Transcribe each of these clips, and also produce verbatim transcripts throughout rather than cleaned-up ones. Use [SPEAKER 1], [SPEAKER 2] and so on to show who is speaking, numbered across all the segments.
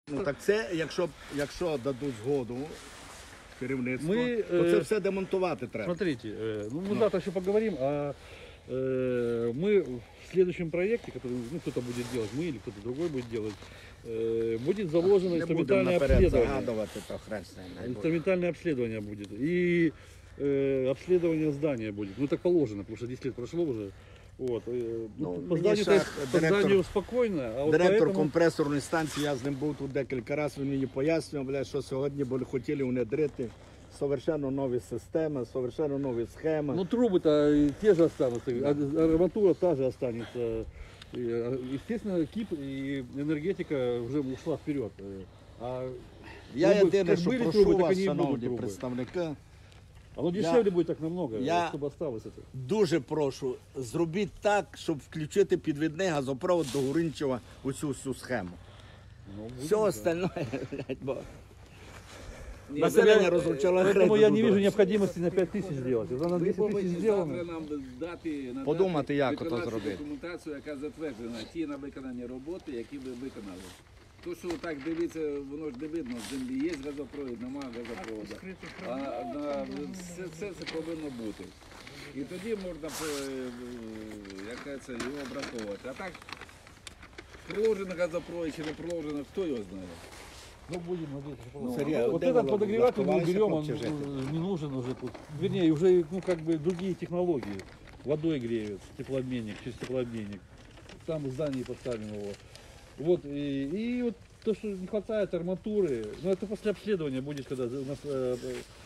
[SPEAKER 1] Ну так це, якщо, якщо дадуть згоду керівництво,
[SPEAKER 2] Ми,
[SPEAKER 1] то це
[SPEAKER 2] е,
[SPEAKER 1] все демонтувати треба.
[SPEAKER 2] Смотрите, э, ну мы завтра еще поговорим, а э, мы в следующем проекте, который ну, кто-то будет делать, мы или кто-то другой будет делать, э, будет заложено
[SPEAKER 1] Не будемо
[SPEAKER 2] инструментальное
[SPEAKER 1] наперед
[SPEAKER 2] обследование.
[SPEAKER 1] загадувати, то хрест знає, най Боже.
[SPEAKER 2] Инструментальное обследование будет. И э, обследование здания будет. Ну так положено, потому что десять лет прошло уже. Вот. э,
[SPEAKER 1] Ну,
[SPEAKER 2] по
[SPEAKER 1] мені
[SPEAKER 2] зданию,
[SPEAKER 1] ще
[SPEAKER 2] то, по
[SPEAKER 1] директор-
[SPEAKER 2] зданию спокойно, а вот
[SPEAKER 1] Директор
[SPEAKER 2] поэтому...
[SPEAKER 1] компресорної станції, я з ним був тут декілька разів, він мені пояснював, бля, що сьогодні були хотіли внедрити совершенно нові системи, совершенно нові схеми.
[SPEAKER 2] Ну трубы-то и те же останутся, а арматура та же останется. И, а, естественно, КИП и энергетика уже ушла вперед. А
[SPEAKER 1] Я
[SPEAKER 2] трубы,
[SPEAKER 1] єдине,
[SPEAKER 2] как
[SPEAKER 1] що
[SPEAKER 2] были
[SPEAKER 1] прошу
[SPEAKER 2] трубы, так
[SPEAKER 1] вас,
[SPEAKER 2] они и будут
[SPEAKER 1] шановні
[SPEAKER 2] трубы.
[SPEAKER 1] представники,
[SPEAKER 2] Оно дешевле будет так намного,
[SPEAKER 1] я-
[SPEAKER 2] чтобы осталось это.
[SPEAKER 1] дуже прошу, зробіть так, щоб включити підвідний газопровод до Гуринчева у цю всю схему.
[SPEAKER 2] Ну, будем,
[SPEAKER 1] Все
[SPEAKER 2] да.
[SPEAKER 1] остальное, блядь, бо...
[SPEAKER 2] Нет,
[SPEAKER 1] Население
[SPEAKER 2] я-
[SPEAKER 1] разлучало
[SPEAKER 2] Поэтому
[SPEAKER 1] хрень
[SPEAKER 2] я
[SPEAKER 1] тут,
[SPEAKER 2] не
[SPEAKER 1] да.
[SPEAKER 2] вижу необходимости на пять тысяч сделать. Уже на десять тысяч сделано.
[SPEAKER 3] нам дати, надати
[SPEAKER 1] Подумати, як ото
[SPEAKER 3] виконавчу
[SPEAKER 1] зробити.
[SPEAKER 3] документацію, яка затверджена, ті на виконані роботи, які ви виконали. То, що так дивиться, воно ж не видно, в землі є газопровід, немає газопроводу. А на, все, все це повинно бути. І тоді можна е, яка це, його обраховувати. А так, проложений газопровід чи не проложений, хто його знає?
[SPEAKER 2] Ну, будем надеяться. что
[SPEAKER 1] Ну,
[SPEAKER 2] получится.
[SPEAKER 1] Сергей,
[SPEAKER 2] вот
[SPEAKER 1] вот
[SPEAKER 2] этот
[SPEAKER 1] это
[SPEAKER 2] подогреватель мы
[SPEAKER 1] лоховались,
[SPEAKER 2] уберем,
[SPEAKER 1] как
[SPEAKER 2] он
[SPEAKER 1] чужие.
[SPEAKER 2] э, не нужен уже тут. Вернее, уже ну, как бы другие технологии. Водой греют, теплообменник, через теплообменник. Там в здании поставим его. Вот, и, и вот то, что не хватает арматуры, ну это после обследования будет, когда у нас э,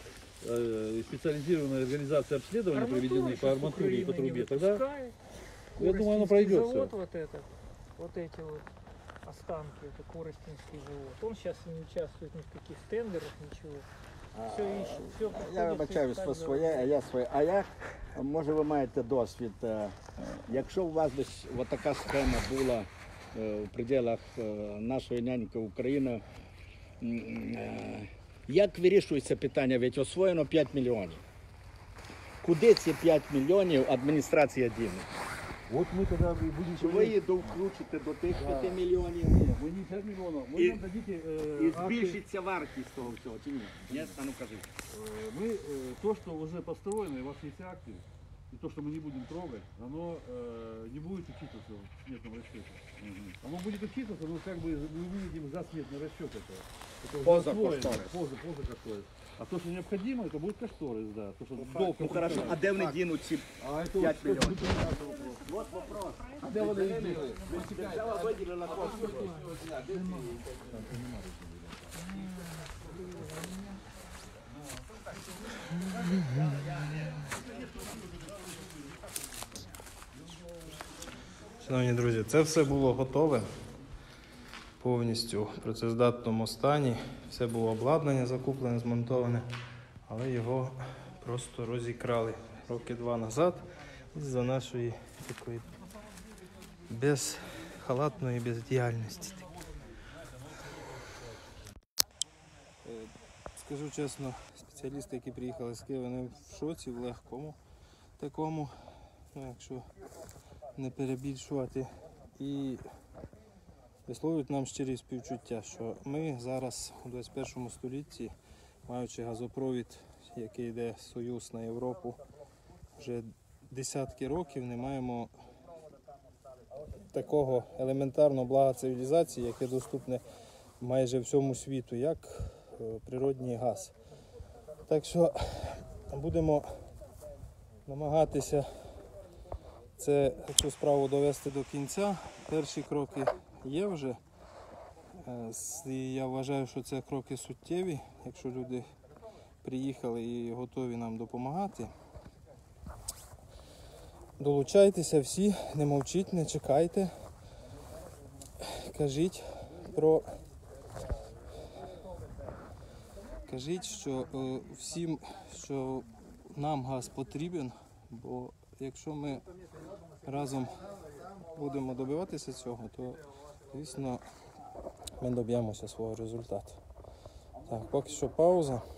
[SPEAKER 2] э, специализированная организация обследования проведены по арматуре и по трубе, тогда я думаю, оно пройдет всё.
[SPEAKER 4] Завод вот этот, вот эти вот останки, это Коростинский завод. Он сейчас не участвует ни в каких тендерах, ничего. Все ищет, все
[SPEAKER 1] Я вибачаюсь по своє, а я своє. А як, може ви маєте досвід, е, якщо у вас десь така схема була е, в пределах е, нашої няньки України, м, е, як вирішується питання, ведь освоєно п'ять мільйонів. Куди ці п'ять мільйонів адміністрація діне?
[SPEAKER 2] Вот мы тогда будем...
[SPEAKER 1] Чи ви її довключите до тих п'яти мільйонів?
[SPEAKER 2] Вы не пять миллионов, вы
[SPEAKER 1] И-
[SPEAKER 2] нам дадите э,
[SPEAKER 1] І
[SPEAKER 2] акты.
[SPEAKER 1] збільшиться вартість того всього, чи ні? Ні? А ну кажіть.
[SPEAKER 2] Э, Мы, э, то, что уже построено, и у вас есть акты, и то, что мы не будем трогать, оно э, не будет учитываться в сметном расчете. Оно будет учитываться, но как бы мы выведем за сметный расчет этого. Это уже
[SPEAKER 1] Поза
[SPEAKER 2] освоено,
[SPEAKER 1] кошторис.
[SPEAKER 2] Поза, поза кошторис. А то, что необходимо, это будет кошторис, да. То, что долг
[SPEAKER 1] Ну хорошо, а де вони дінуть ці
[SPEAKER 2] А это
[SPEAKER 1] п'ять
[SPEAKER 2] вот,
[SPEAKER 1] мільйонів?
[SPEAKER 2] Вот вопрос. А где вы их делаете?
[SPEAKER 1] Держава виділила кошти.
[SPEAKER 5] Шановні друзі, це все було готове, повністю в працездатному стані. Все було обладнання закуплене, змонтоване, але його просто розікрали роки два назад із-за нашої такої безхалатної бездіяльності. Скажу чесно, спеціалісти, які приїхали з Києва, вони в шоці, в легкому такому, ну, якщо не перебільшувати, і висловлюють нам щирі співчуття, що ми зараз у двадцять першому столітті, маючи газопровід, який йде Союз на Європу, вже десятки років не маємо такого елементарного блага цивілізації, яке доступне майже всьому світу, як е, природній газ. Так що будемо намагатися це, цю справу довести до кінця. Перші кроки є вже. Е, І я вважаю, що це кроки суттєві, якщо люди приїхали і готові нам допомагати. Долучайтеся всі, не мовчіть, не чекайте. Кажіть про... Кажіть, що е, всім, що нам газ потрібен, бо якщо ми разом будемо добиватися цього, то, звісно, ми доб'ємося свого результату. Так, поки що пауза.